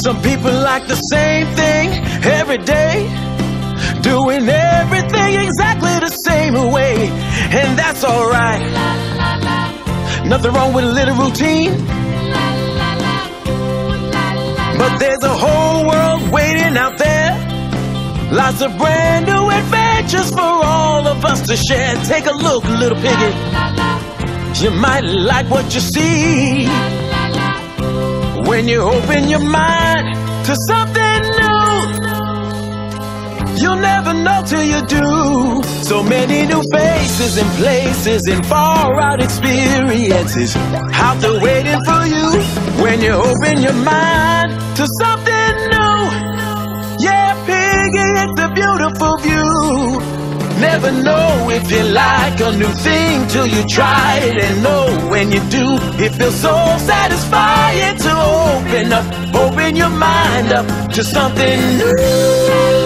Some people like the same thing every day, doing everything exactly the same way, and that's alright. Nothing wrong with a little routine, but there's a whole world waiting out there. Lots of brand new adventures for all of us to share. Take a look, little piggy, you might like what you see when you open your mind to something new. You'll never know till you do. So many new faces and places and far out experiences out there waiting for you when you open your mind to something new. Yeah, piggy, it's a beautiful view. Never know if you like a new thing till you try it, and know when you do, it feels so satisfying to open your mind up to something new.